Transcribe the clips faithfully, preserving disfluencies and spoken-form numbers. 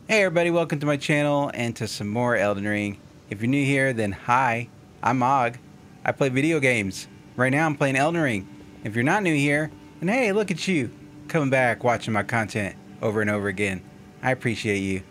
Hey everybody, welcome to my channel and to some more Elden Ring. If you're new here, then hi, I'm Og. I play video games. Right now I'm playing Elden Ring. If you're not new here, then hey, look at you, coming back watching my content over and over again. I appreciate you.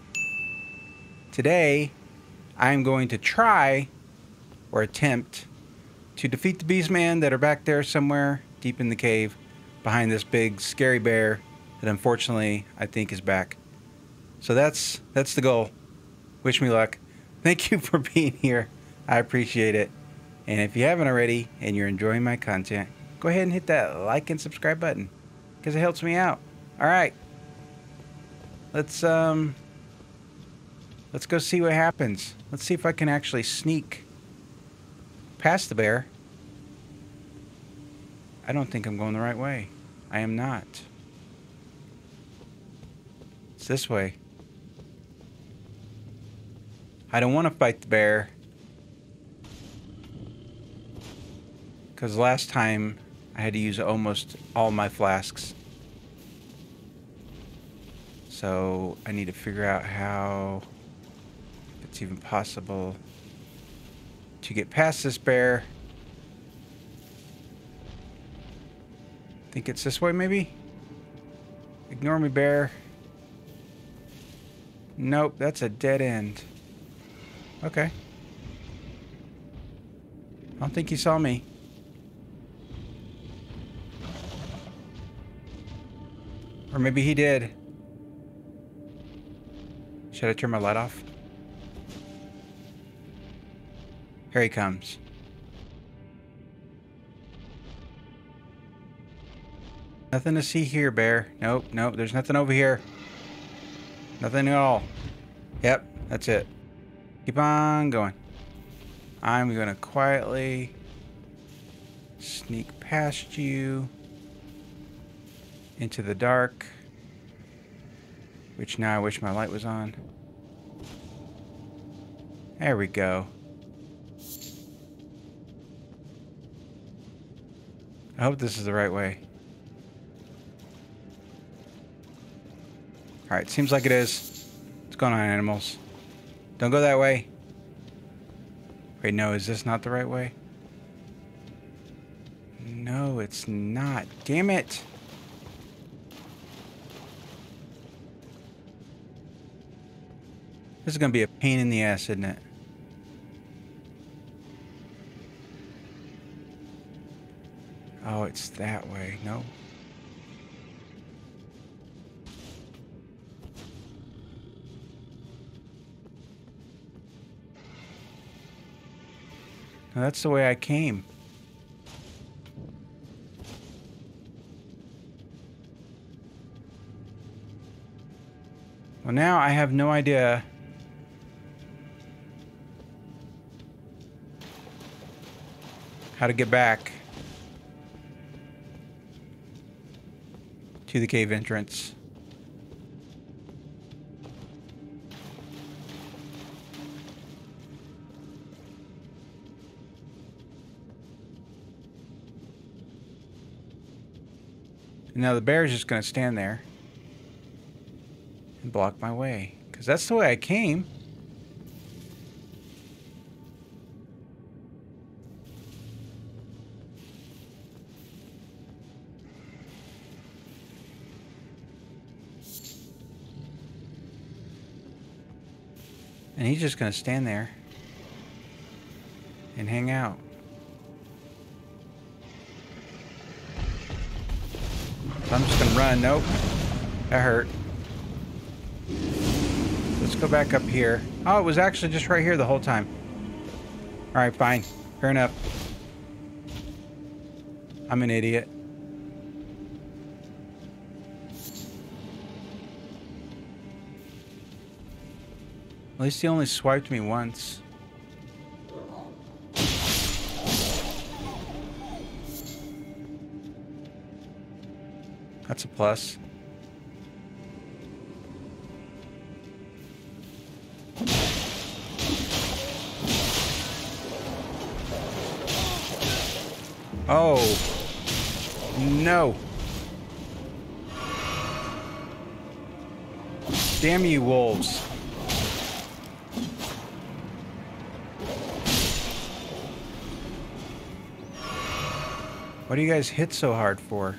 Today, I'm going to try, or attempt, to defeat the beastmen that are back there somewhere deep in the cave, behind this big scary bear that unfortunately I think is back. So that's that's the goal. Wish me luck. Thank you for being here. I appreciate it. And if you haven't already and you're enjoying my content, go ahead and hit that like and subscribe button because it helps me out. All right. Let's um let's go see what happens. Let's see if I can actually sneak past the bear. I don't think I'm going the right way. I am not. It's this way. I don't want to fight the bear, because last time I had to use almost all my flasks. So I need to figure out how, if it's even possible, to get past this bear. I think it's this way, maybe? Ignore me, bear. Nope, that's a dead end. Okay. I don't think he saw me. Or maybe he did. Should I turn my light off? Here he comes. Nothing to see here, bear. Nope, nope, there's nothing over here. Nothing at all. Yep, that's it. Keep on going. I'm gonna quietly sneak past you into the dark, which now I wish my light was on. There we go. I hope this is the right way. Alright, seems like it is. What's going on, animals? Don't go that way. Wait, no, is this not the right way? No, it's not. Damn it! This is gonna be a pain in the ass, isn't it? Oh, it's that way. No. No, that's the way I came. Well, now I have no idea how to get back to the cave entrance. Now the bear's just going to stand there and block my way, because that's the way I came. And he's just going to stand there and hang out. I'm just gonna run. Nope. That hurt. Let's go back up here. Oh, it was actually just right here the whole time. Alright, fine. Fair enough. I'm an idiot. At least he only swiped me once. That's a plus. Oh. No. Damn you, wolves. What do you guys hit so hard for?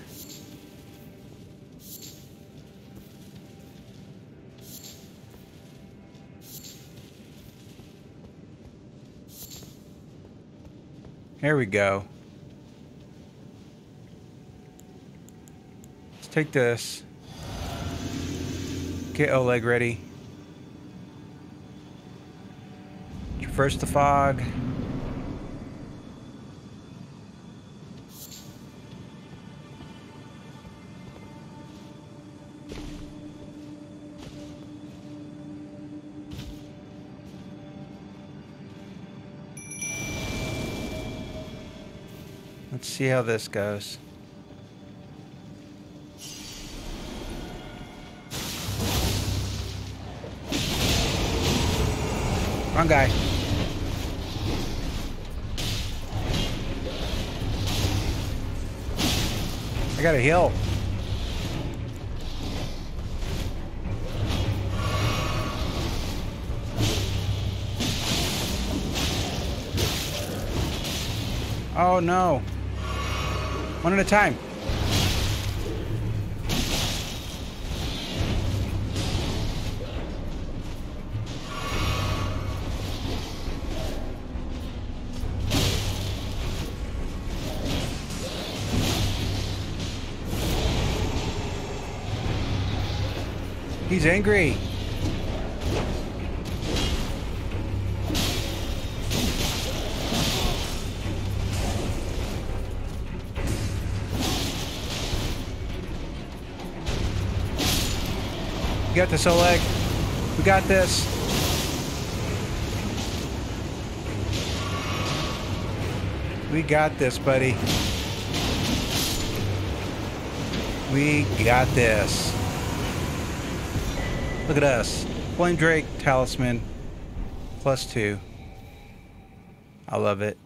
Here we go. Let's take this. Get Oleg ready. Traverse the fog. Let's see how this goes. Wrong guy. I got a heal. Oh no. One at a time. He's angry. We got this, Oleg. We got this. We got this, buddy. We got this. Look at us. Flame Drake Talisman. Plus two. I love it.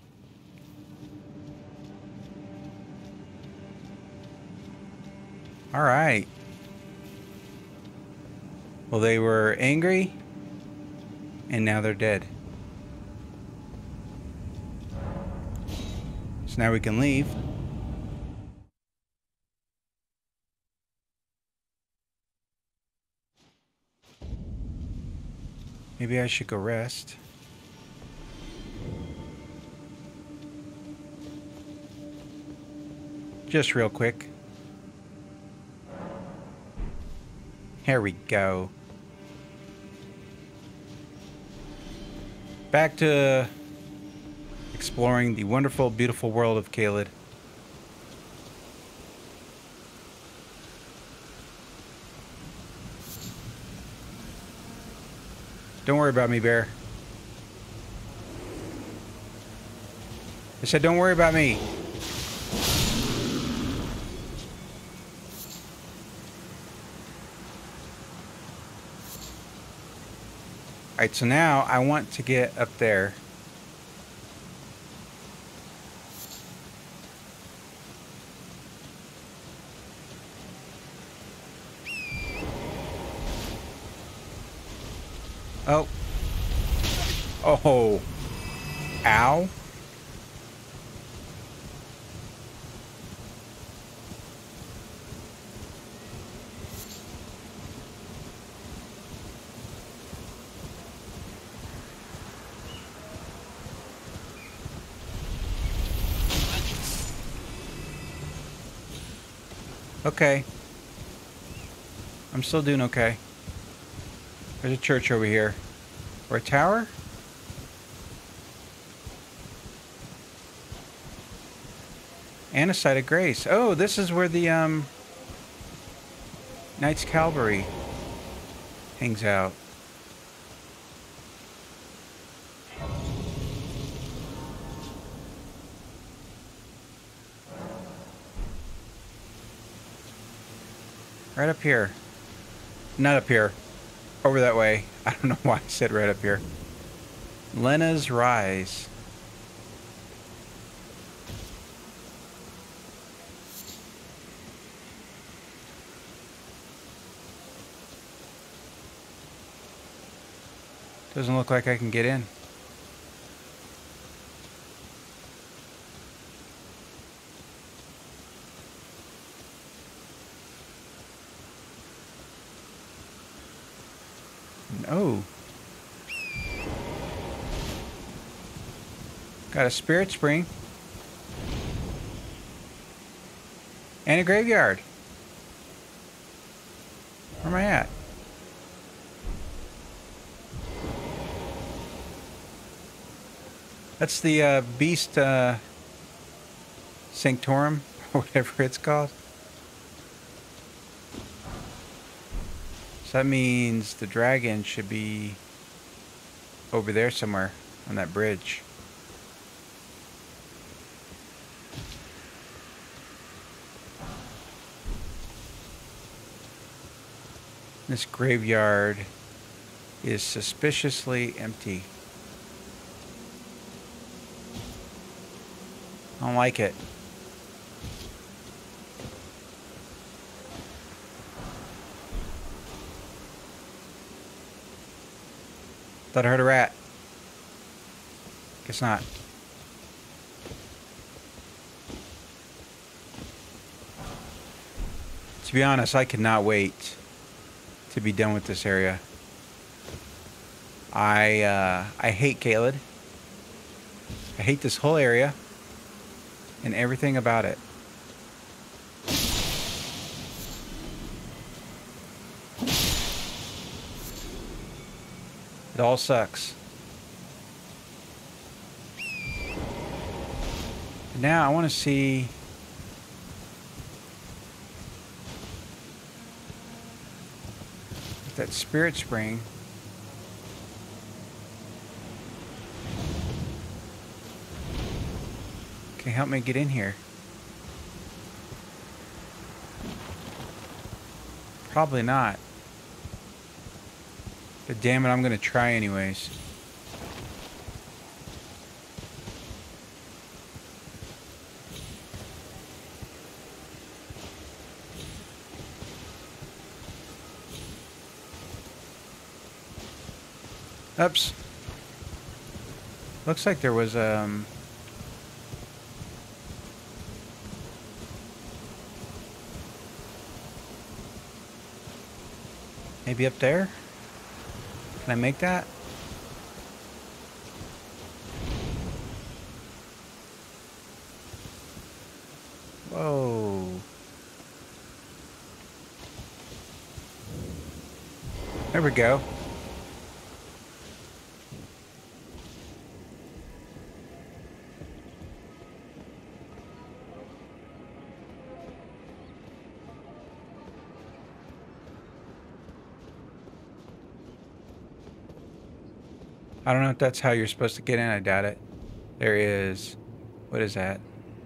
Alright. Well, they were angry, and now they're dead. So now we can leave. Maybe I should go rest. Just real quick. Here we go. Back to exploring the wonderful, beautiful world of Caelid. Don't worry about me, bear. I said don't worry about me. Alright, so now I want to get up there. Oh. Oh. Ow. Okay. I'm still doing okay. There's a church over here. Or a tower? And a site of grace. Oh, this is where the um Knights Cavalry hangs out. Right up here. Not up here. Over that way. I don't know why I said right up here. Lena's Rise. Doesn't look like I can get in. Oh. Got a spirit spring. And a graveyard. Where am I at? That's the uh, beast uh, sanctorum, or whatever it's called. So that means the dragon should be over there somewhere on that bridge. This graveyard is suspiciously empty. I don't like it. Thought I heard a rat. Guess not. To be honest, I cannot wait to be done with this area. I uh, I hate Caelid. I hate this whole area and everything about it. It all sucks. Now I want to see if that spirit spring can help me get in here. Probably not. But damn it, I'm gonna try anyways. Oops. Looks like there was um maybe up there? Can I make that? Whoa. There we go. I don't know if that's how you're supposed to get in. I doubt it. There is... What is that?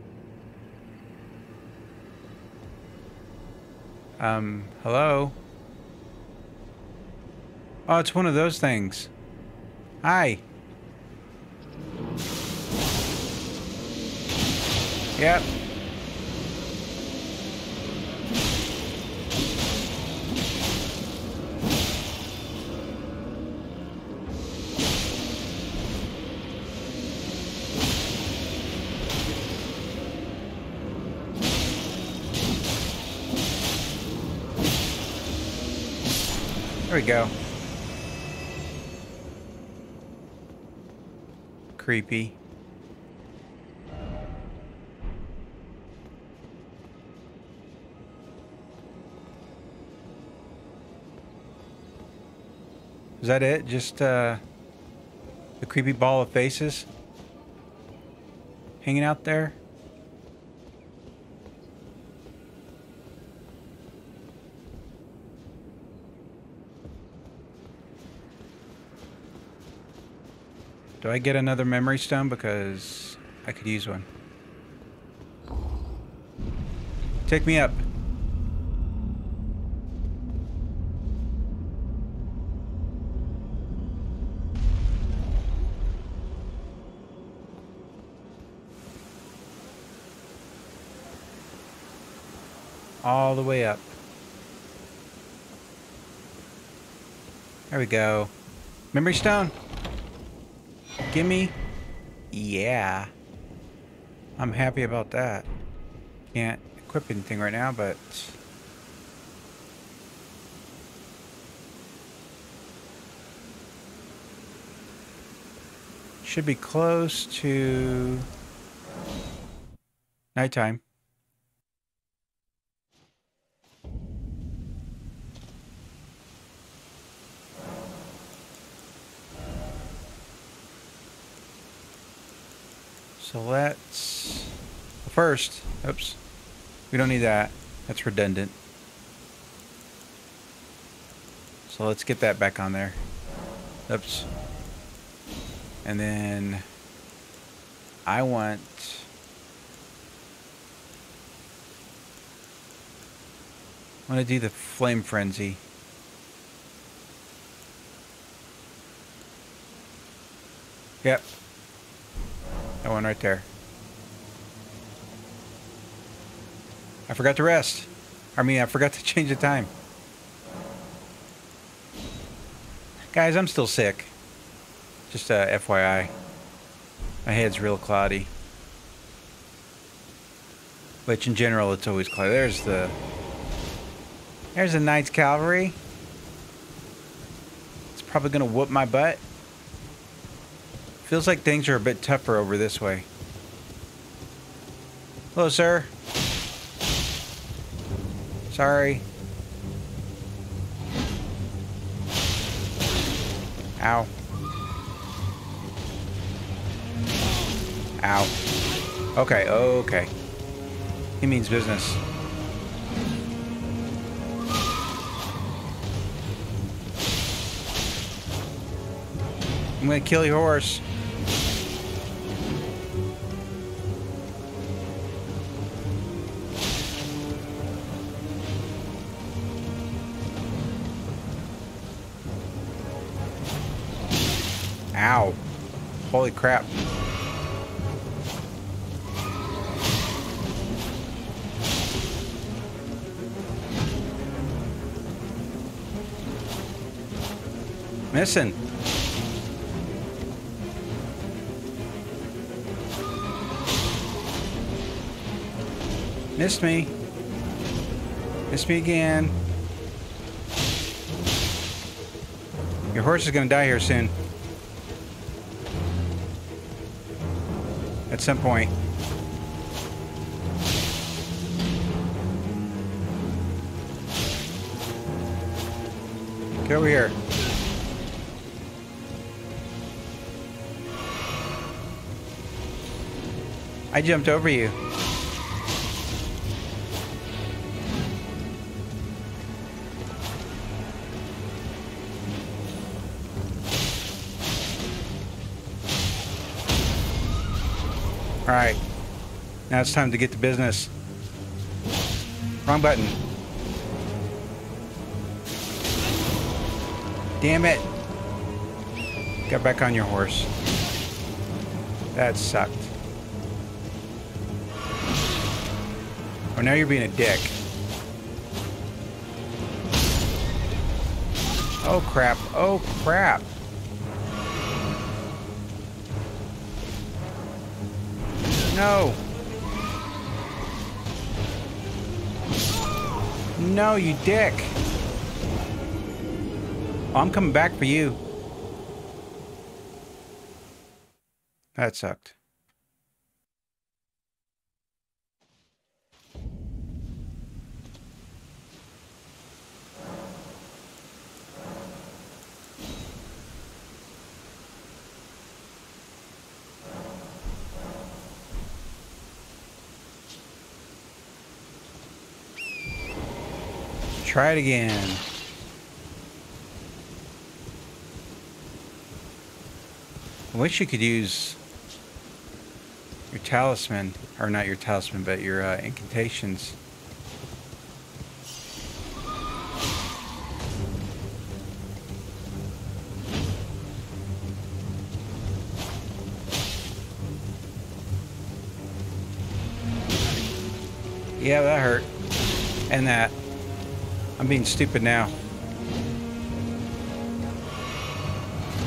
Um, hello? Oh, it's one of those things. Hi. Yep. There we go. Creepy. Is that it? Just uh, the creepy ball of faces hanging out there? Do I get another memory stone? Because I could use one. Take me up. All the way up. There we go. Memory stone. Gimme. Yeah. I'm happy about that. Can't equip anything right now, but... should be close to... nighttime. So let's... first, oops, we don't need that. That's redundant. So let's get that back on there. Oops. And then I want... I want to do the flame frenzy. Yep. That one right there. I forgot to rest. I mean, I forgot to change the time. Guys, I'm still sick. Just uh, F Y I. My head's real cloudy. Which in general, it's always cloudy. There's the... There's the Knights Cavalry. It's probably going to whoop my butt. Feels like things are a bit tougher over this way. Hello, sir. Sorry. Ow. Ow. Okay, okay. He means business. I'm gonna kill your horse. Ow. Holy crap. Missing. Missed me. Missed me again. Your horse is gonna die here soon. At some point. Get over here. I jumped over you. All right, now it's time to get to business. Wrong button. Damn it. Got back on your horse. That sucked. Oh, now you're being a dick. Oh, crap. Oh, crap. No. No, you dick. Oh, I'm coming back for you. That sucked. Try it again. I wish you could use your talisman, or not your talisman, but your uh, incantations. Yeah, that hurt. And that. I'm being stupid now.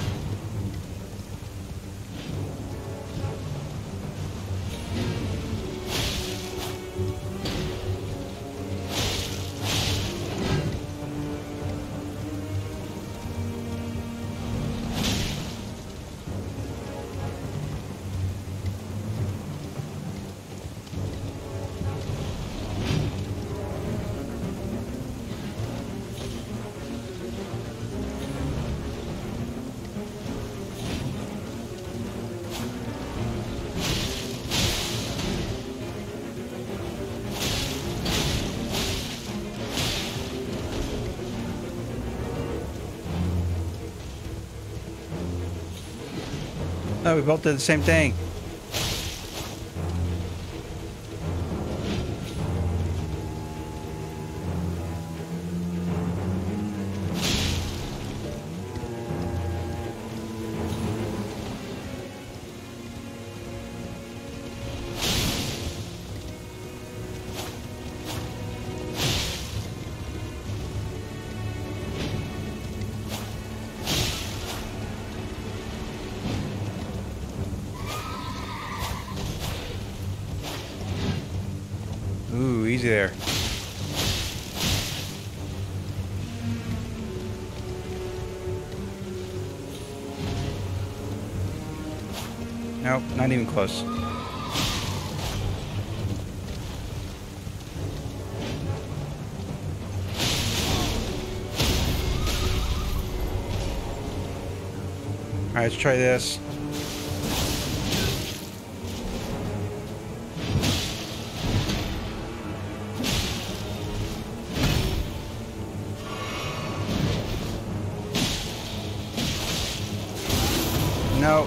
Oh, we both did the same thing. Ooh, easy there. Nope, not even close. Alright, let's try this. No.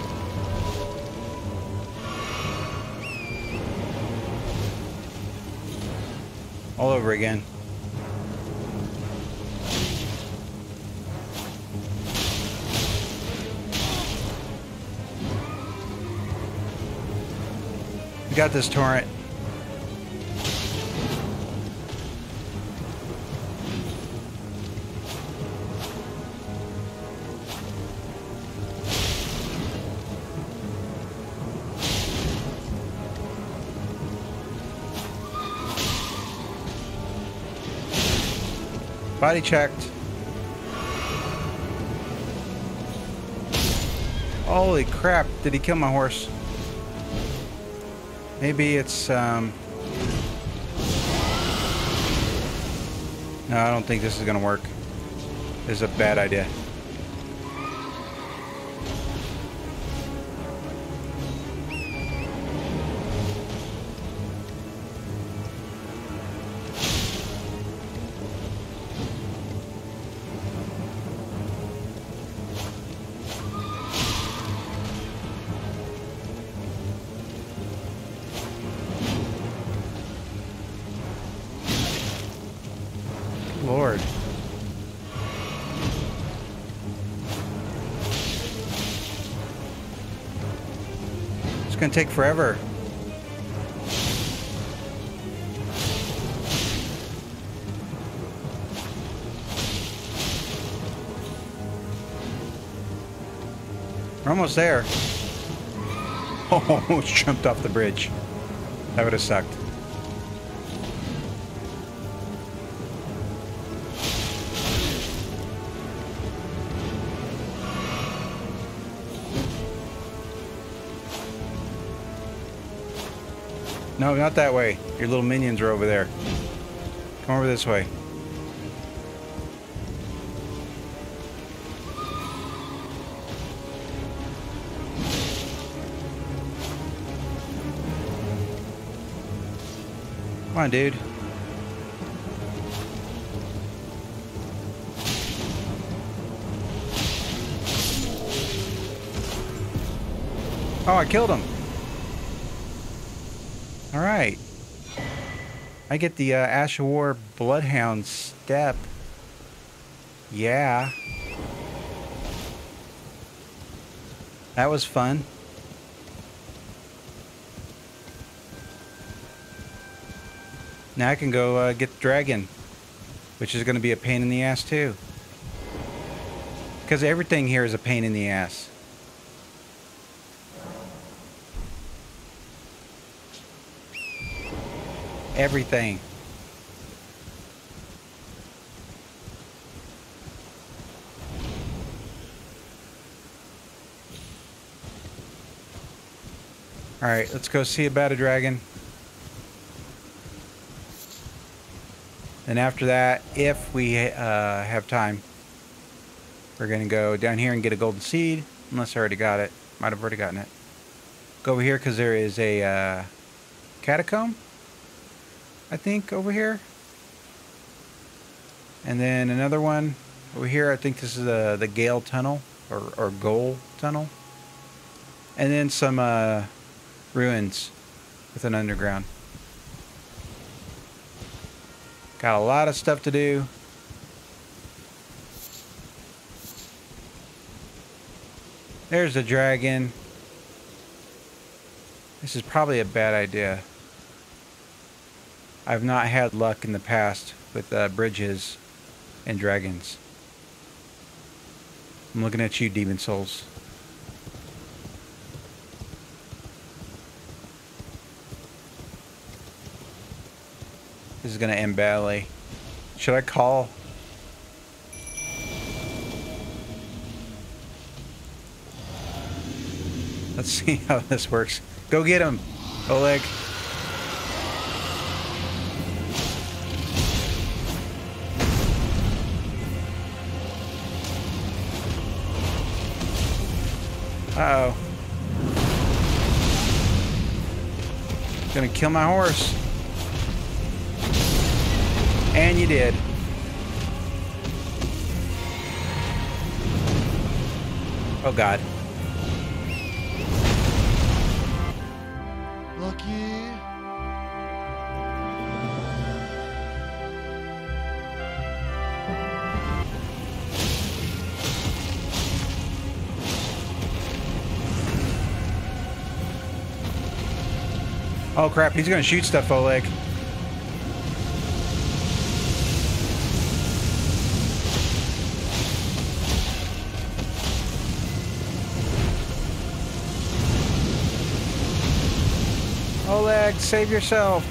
All over again. We got this, torrent. Body checked. Holy crap, did he kill my horse? Maybe it's, um... no, I don't think this is gonna work. This is a bad idea. Lord. It's gonna take forever. We're almost there. Oh, almost jumped off the bridge. That would have sucked. No, not that way. Your little minions are over there. Come over this way. Come on, dude. Oh, I killed him. All right. I get the uh, Ash of War Bloodhound step. Yeah. That was fun. Now I can go uh, get the dragon, which is going to be a pain in the ass too. Because everything here is a pain in the ass. Everything. All right, let's go see about a dragon. And after that, if we uh, have time, we're going to go down here and get a golden seed. Unless I already got it. Might have already gotten it. Go over here because there is a uh, catacomb, I think, over here. And then another one over here. I think this is the, the Gale Tunnel or, or Goal Tunnel. And then some uh, ruins with an underground. Got a lot of stuff to do. There's the dragon. This is probably a bad idea. I've not had luck in the past with uh, bridges and dragons. I'm looking at you, Demon Souls. This is gonna end badly. Should I call? Let's see how this works. Go get him, Oleg. Uh-oh. Gonna kill my horse. And you did. Oh God. Lucky. Oh crap, he's gonna shoot stuff, Oleg. Oleg, save yourself.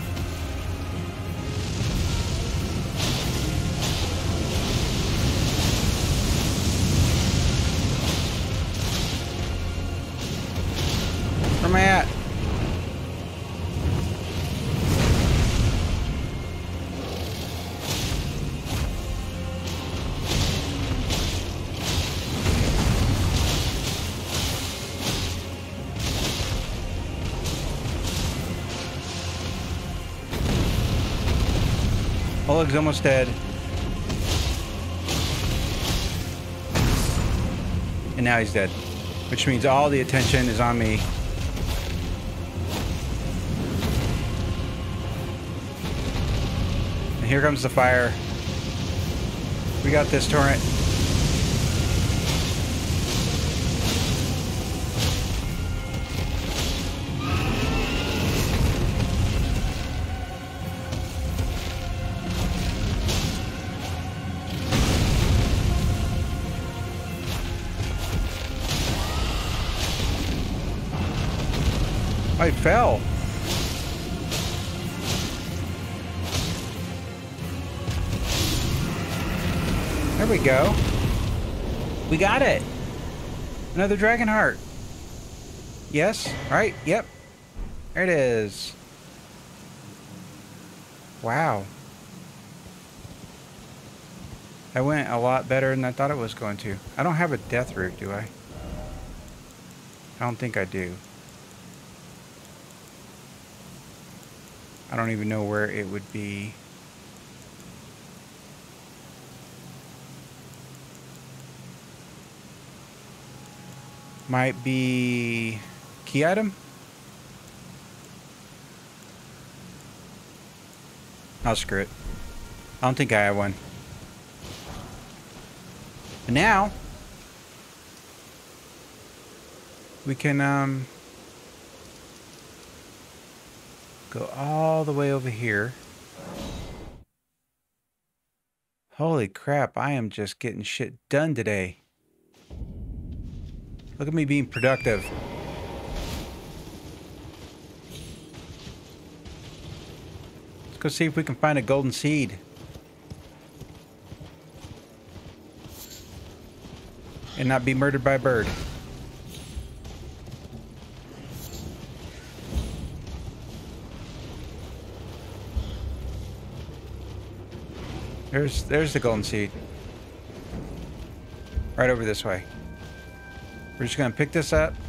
Where am I at? Oleg's almost dead. And now he's dead. Which means all the attention is on me. And here comes the fire. We got this, Torrent. I fell. There we go. We got it. Another dragon heart. Yes, right? Yep. There it is. Wow. That went a lot better than I thought it was going to. I don't have a death root, do I? I don't think I do. I don't even know where it would be. Might be key item? I'll screw it. I don't think I have one. And now we can um go all the way over here. Holy crap, I am just getting shit done today. Look at me being productive. Let's go see if we can find a golden seed. And not be murdered by a bird. There's there's the golden seed. Right over this way. We're just gonna pick this up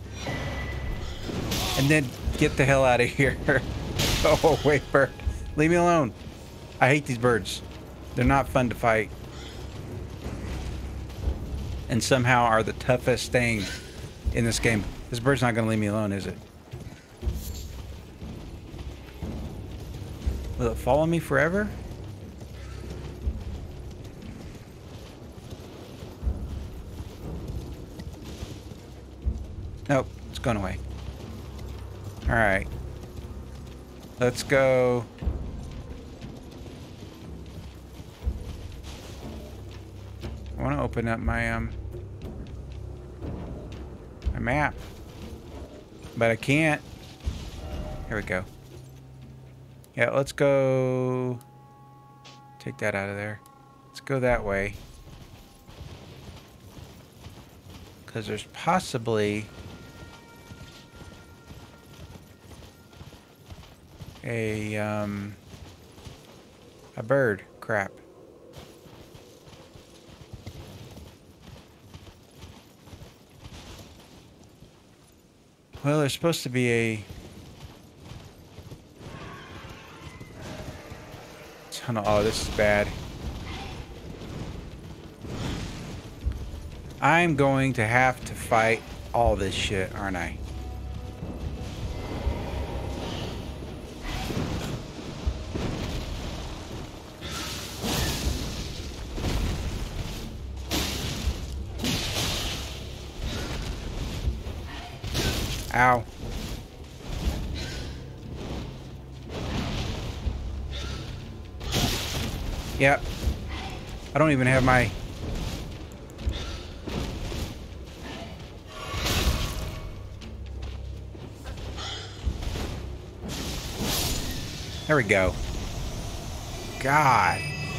and then get the hell out of here. Oh wait, bird. Leave me alone. I hate these birds. They're not fun to fight. And somehow are the toughest thing in this game. This bird's not going to leave me alone, is it? Will it follow me forever? Nope, it's gone away. Alright. Let's go. I want to open up my, um... my map. But I can't. Here we go. Yeah, let's go... take that out of there. Let's go that way. Because there's possibly... a, um... a bird. Crap. Well, there's supposed to be a ton of... oh, this is bad. I'm going to have to fight all this shit, aren't I? Ow. Yep. I don't even have my... there we go. God.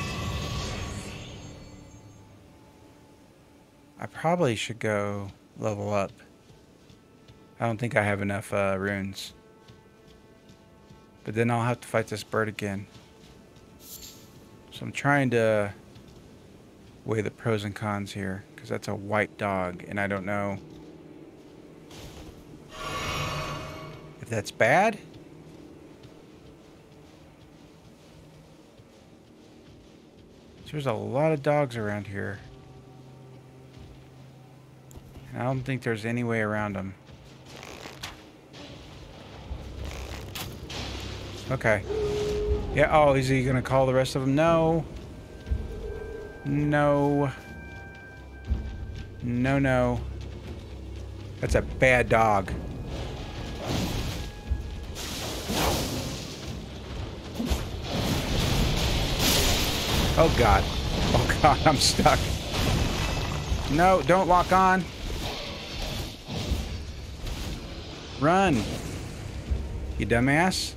I probably should go level up. I don't think I have enough uh, runes. But then I'll have to fight this bird again. So I'm trying to weigh the pros and cons here. Because that's a white dog. And I don't know if that's bad. There's a lot of dogs around here. And I don't think there's any way around them. Okay. Yeah, oh, is he gonna call the rest of them? No. No. No, no. That's a bad dog. Oh, God. Oh, God, I'm stuck. No, don't lock on. Run. You dumbass.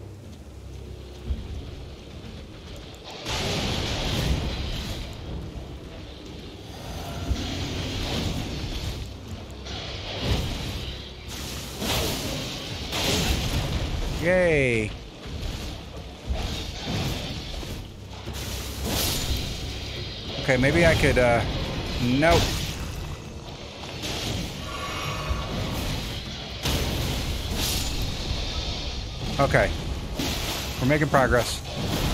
Yay. Okay, maybe I could, uh... nope. Okay. We're making progress.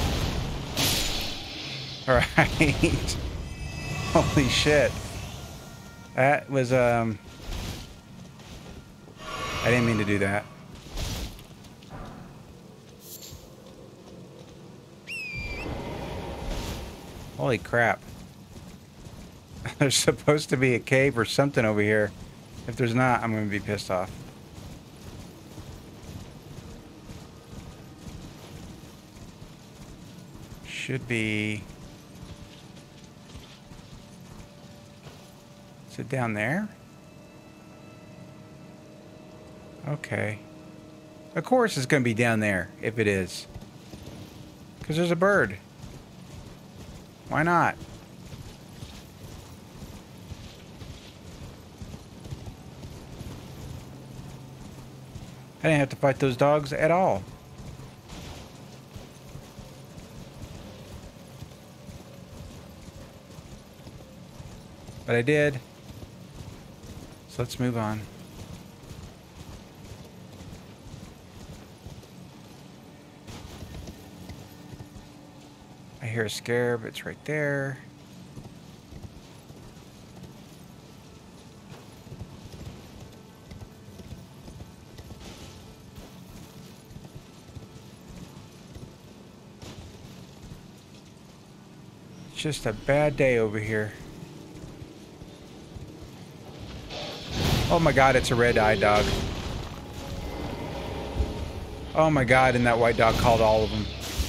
Alright. Holy shit. That was, um... I didn't mean to do that. Holy crap. There's supposed to be a cave or something over here. If there's not, I'm going to be pissed off. Should be... is it down there? Okay. Of course it's going to be down there, if it is. Because there's a bird. Why not? I didn't have to fight those dogs at all. But I did. So let's move on. I hear a scarab. It's right there. just a bad day over here. Oh my god, it's a red-eyed dog. Oh my god, and that white dog called all of them.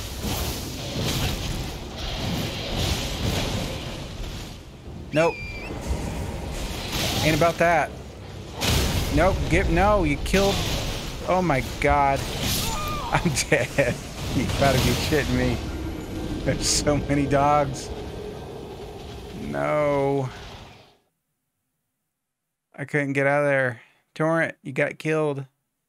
Nope. Ain't about that. Nope, get, no, you killed. Oh my god. I'm dead. You gotta be shitting me. There's so many dogs. No. I couldn't get out of there. Torrent, you got killed.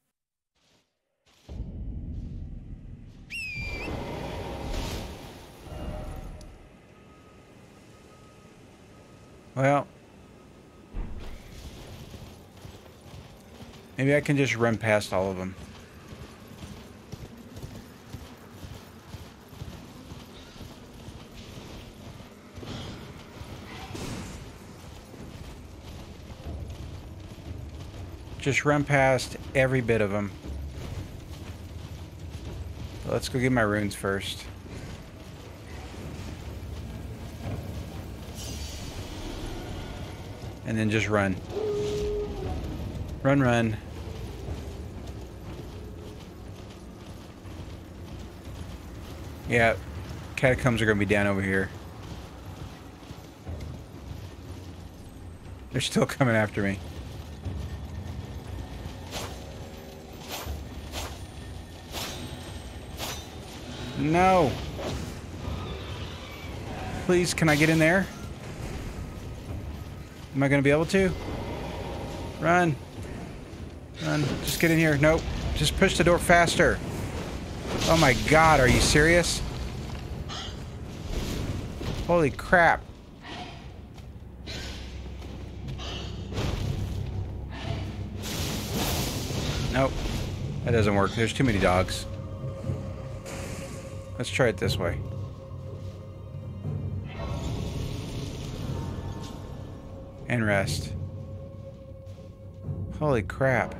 Well. Maybe I can just run past all of them. Just run past every bit of them. But let's go get my runes first. And then just run. Run, run. Yeah, catacombs are going to be down over here. They're still coming after me. No. Please, can I get in there? Am I going to be able to? Run. Run. Just get in here. Nope. Just push the door faster. Oh my god, are you serious? Holy crap. Nope. That doesn't work. There's too many dogs. Let's try it this way. And rest. Holy crap.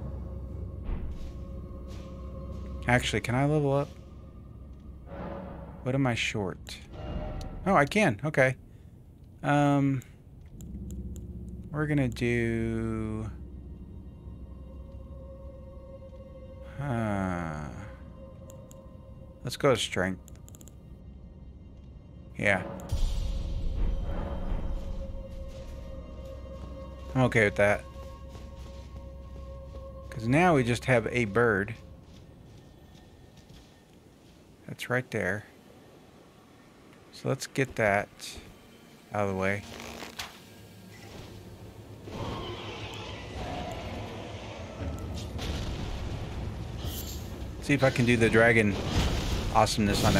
Actually, can I level up? What am I short? Oh, I can. Okay. Um, we're gonna do... Huh. Let's go to strength. Yeah. I'm okay with that. Because now we just have a bird. That's right there. So let's get that out of the way. See if I can do the dragon awesomeness on it.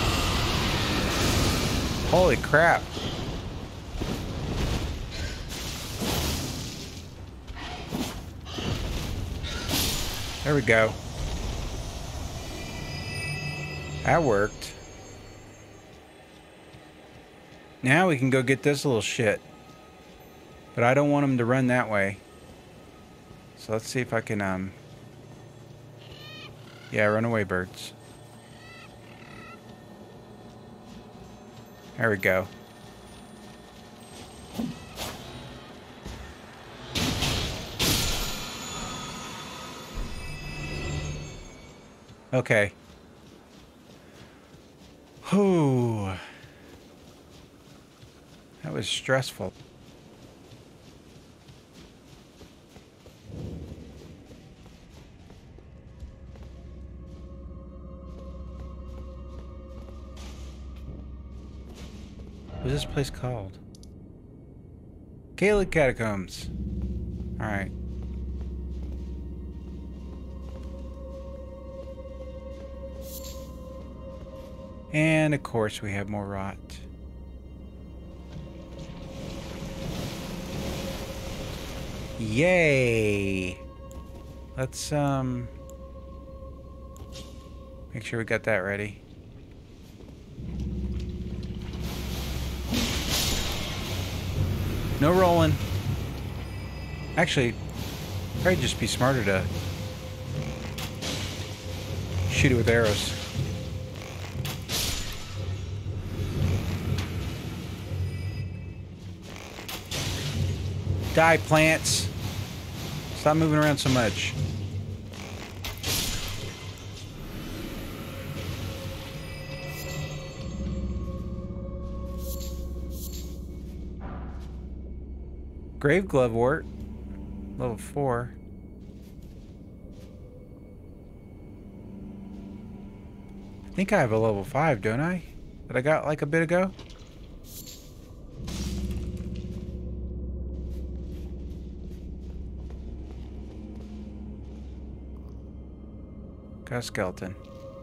Holy crap. There we go. That worked. Now we can go get this little shit. But I don't want him to run that way. So let's see if I can, um... yeah, run away, birds. There we go. Okay. Whew. That was stressful. What's this place called? Gaelic Catacombs. Alright. And of course we have more rot. Yay! Let's um make sure we got that ready. No rolling. Actually, probably just be smarter to shoot it with arrows. Die, plants. Stop moving around so much. Grave glovewort. Level four. I think I have a level five, don't I? That I got like a bit ago? Got a skeleton.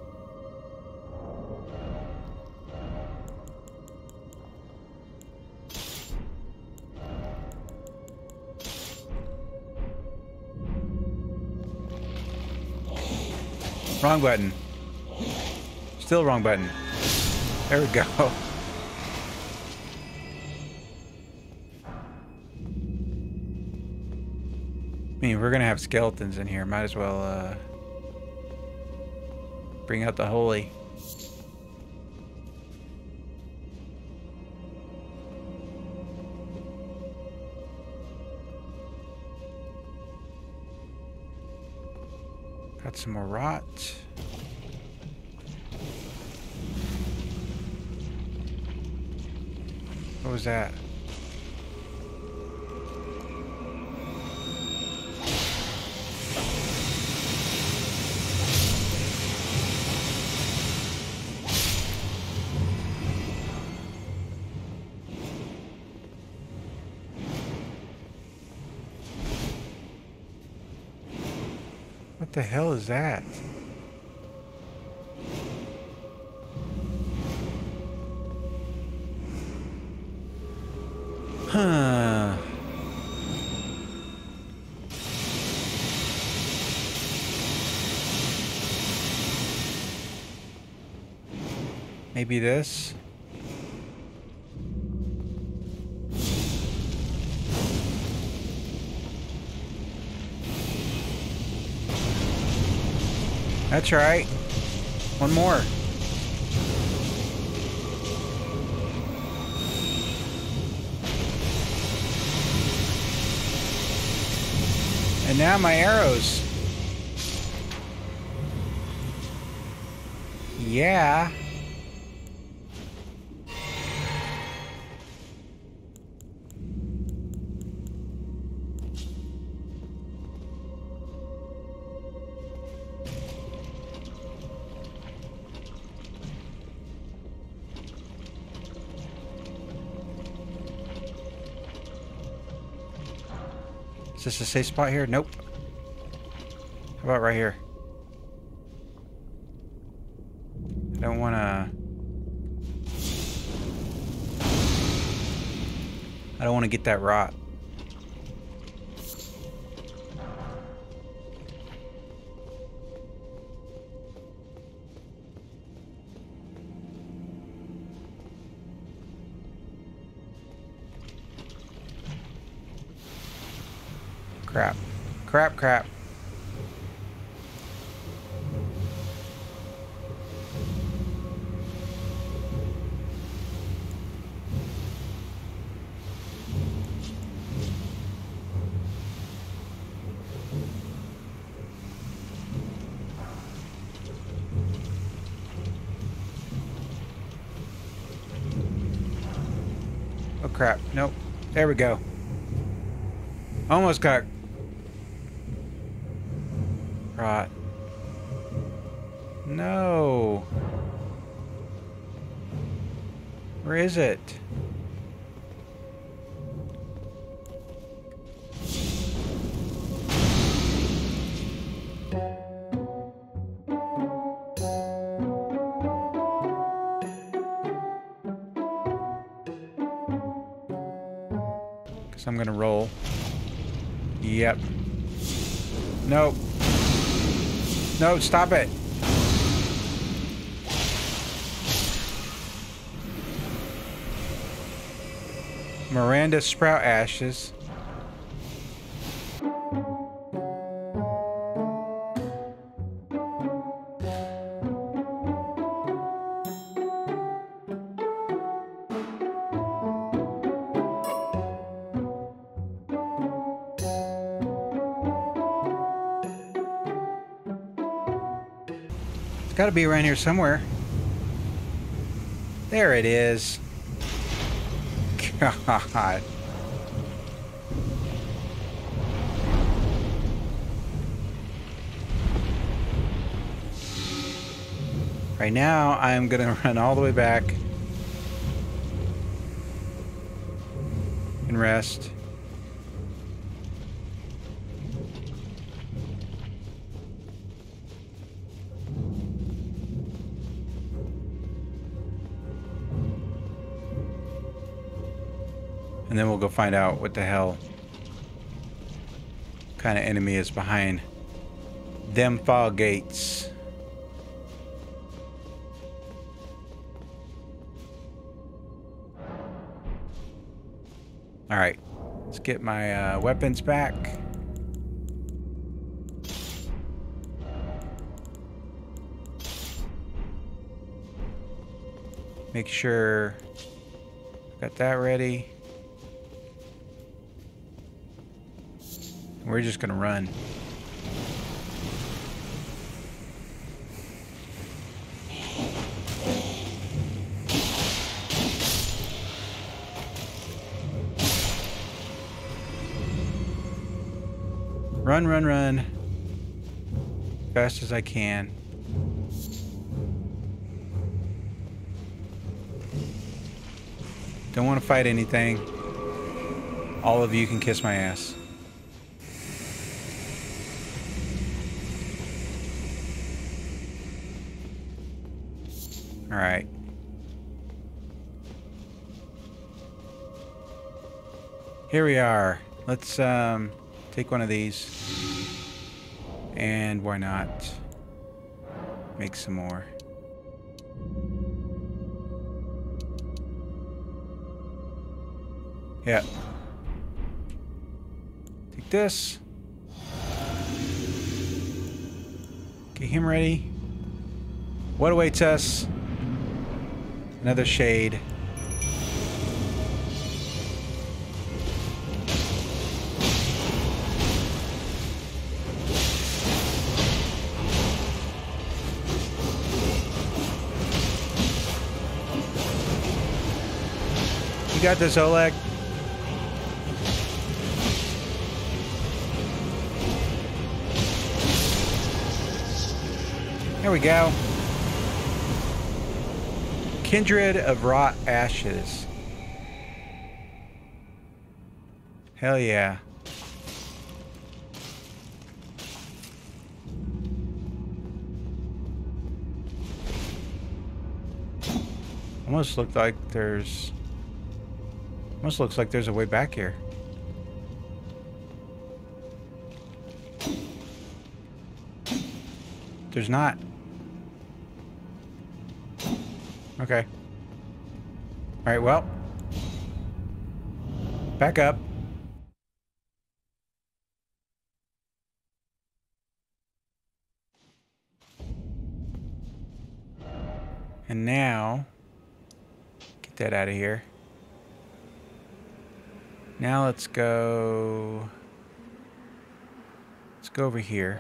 Wrong button. Still wrong button. There we go. I mean, we're gonna have skeletons in here. Might as well uh, bring out the holy. Got some more rot. What was that? What the hell is that? Huh. Maybe this? That's right. One more. And now my arrows. Yeah. Is this a safe spot here? Nope. How about right here? I don't want to... I don't want to get that rot. Crap. Crap, crap. Oh crap. Nope. There we go. Almost got rot. No. Where is it? Guess I'm gonna roll. Yep. Nope. No, stop it. Miranda sprout ashes. Gotta be around here somewhere. There it is. God. Right now, I'm gonna run all the way back and rest. And then we'll go find out what the hell kind of enemy is behind them fog gates. All right, let's get my uh, weapons back. Make sure got that ready. We're just gonna run. Run, run, run. Fast as I can. Don't want to fight anything. All of you can kiss my ass. All right. Here we are. Let's um, take one of these. And why not make some more? Yeah. Take this. Get him ready. What awaits us? Another shade. You got this, Oleg. There we go. Kindred of Wrought Ashes. Hell yeah. Almost looked like there's... Almost looks like there's a way back here. There's not. Okay. Alright, well. Back up. And now, get that out of here. Now let's go, let's go over here.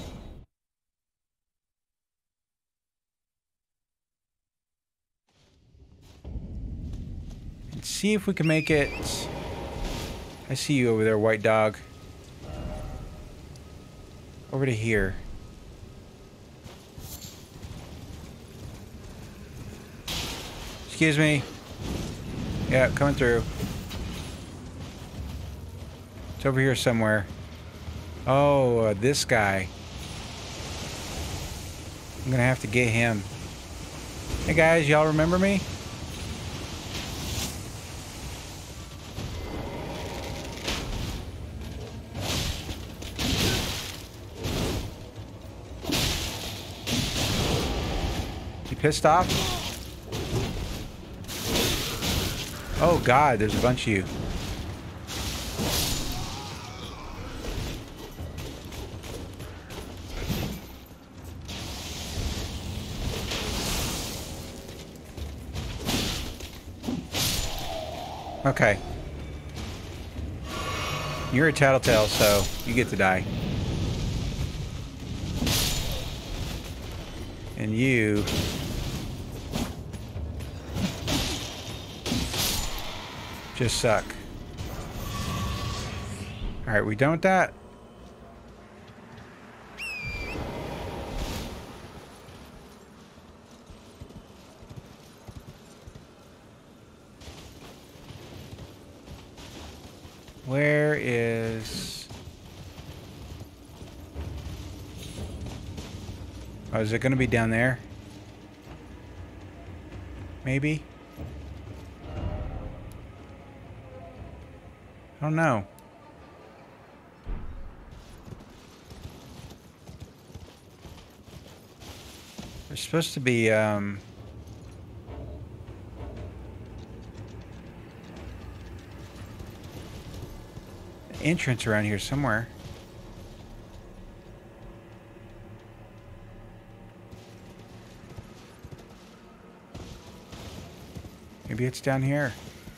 And see if we can make it. I see you over there, white dog. Over to here. Excuse me. Yeah, coming through. It's over here somewhere. Oh, uh, this guy. I'm gonna have to get him. Hey guys, y'all remember me? You pissed off? Oh God, there's a bunch of you. Okay. You're a tattletale, so you get to die. And you... just suck. Alright, we done with that? Where is... oh, is it going to be down there? Maybe? I don't know. There's supposed to be, um... an entrance around here somewhere. Maybe it's down here.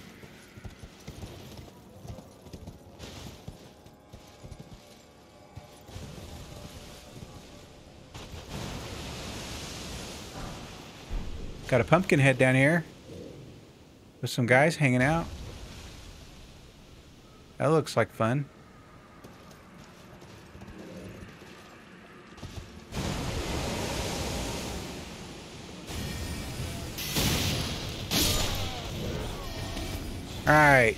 Got a pumpkin head down here with some guys hanging out. That looks like fun. All right.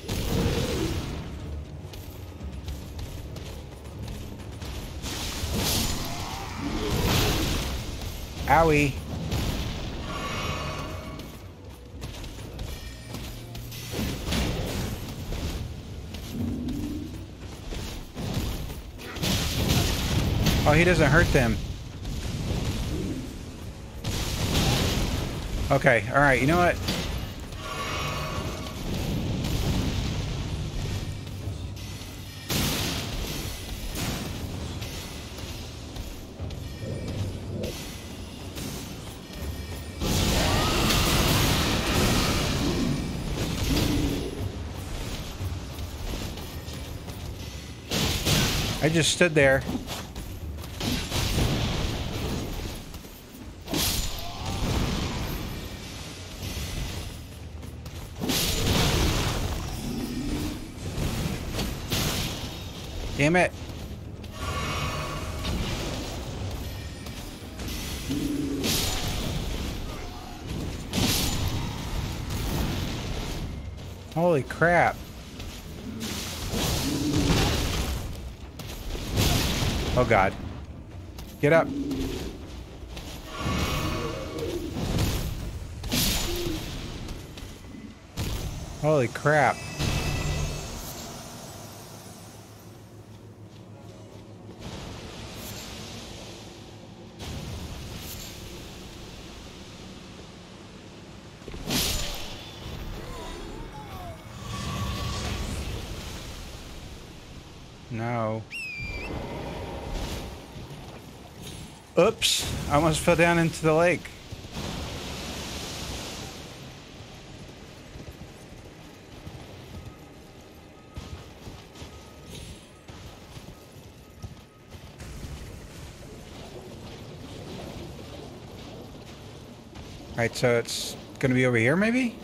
Owie. Oh, he doesn't hurt them. Okay, all right, you know what? I just stood there. Damn it. Holy crap. Oh God. Get up. Holy crap. No. Oops. I almost fell down into the lake. Alright, so it's gonna be over here maybe?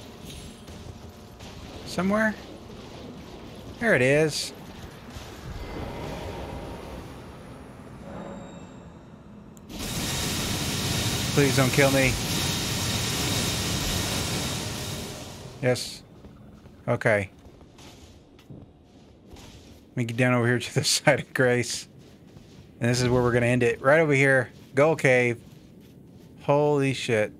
Somewhere? There it is. Please don't kill me. Yes. Okay. Let me get down over here to the side of Grace. And this is where we're going to end it. Right over here. Gull Cave. Holy shit.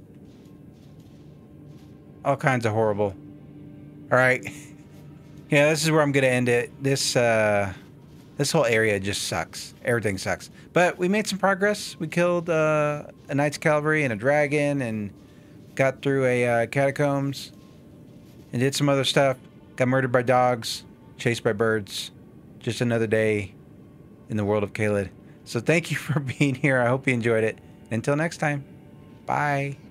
All kinds of horrible. Alright. Yeah, this is where I'm going to end it. This, uh... This whole area just sucks. Everything sucks. But we made some progress. We killed uh, a Knight's Cavalry and a dragon and got through a uh, catacombs and did some other stuff. Got murdered by dogs, chased by birds. Just another day in the world of Caelid. So thank you for being here. I hope you enjoyed it. Until next time, bye.